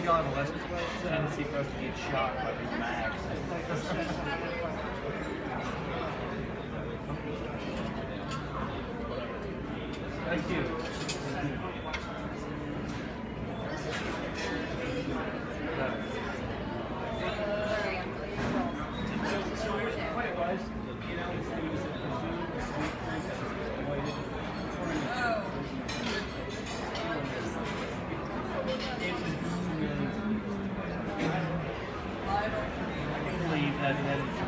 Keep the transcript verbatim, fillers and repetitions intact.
think y'all have a less tendency for us to get shot by these mags. Thank you. I believe that